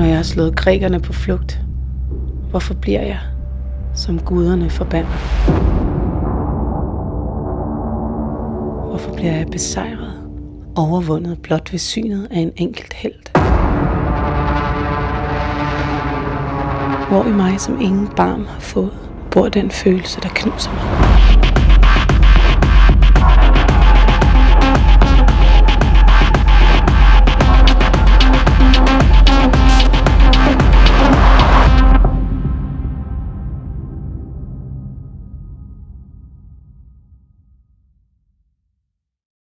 Når jeg har slået grækerne på flugt, hvorfor bliver jeg, som guderne forbander? Hvorfor bliver jeg besejret, overvundet blot ved synet af en enkelt helt? Hvor i mig, som ingen barm har fået, bor den følelse, der knuser mig.